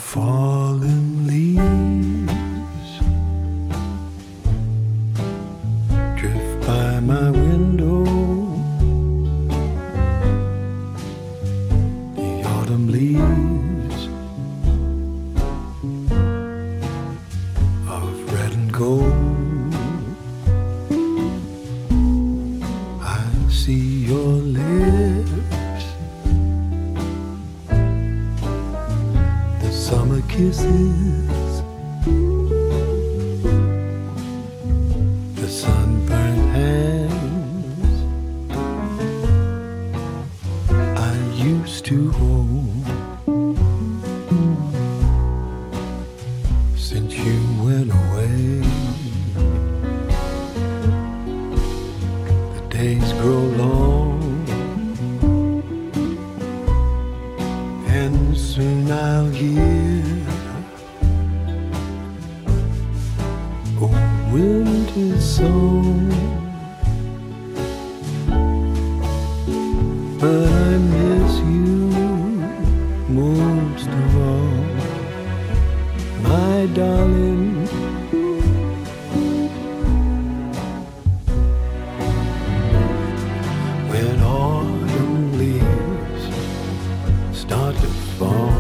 fallen leaves drift by my window. The autumn leaves of red and gold. I see your lips, the summer kisses, the sunburned hands I used to hold. Since you went away, the days grow long, and soon I'll hear a winter song. But I miss you most of all, my darling. When autumn leaves start to fall,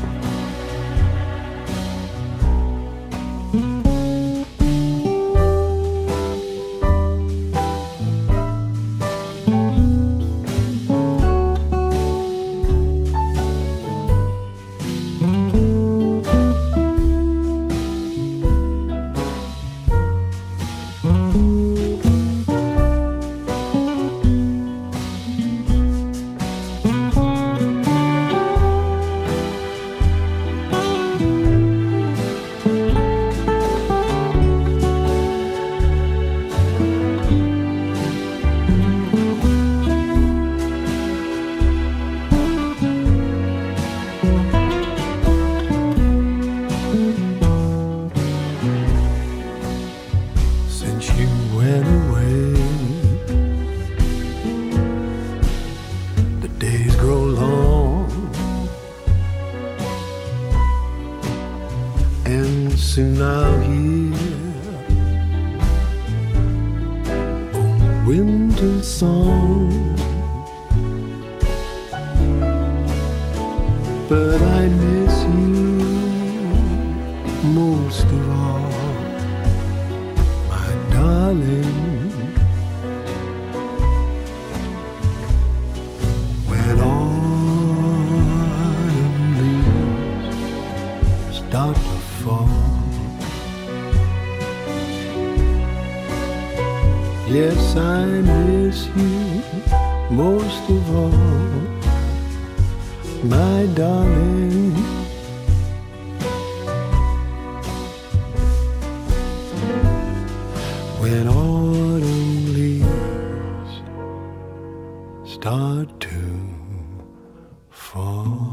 since you went away, the days grow long, and soon I'll hear a winter song. But I miss you most of all, my darling. When autumn leaves start to fall, yes, I miss you most of all, my darling. When autumn leaves start to fall.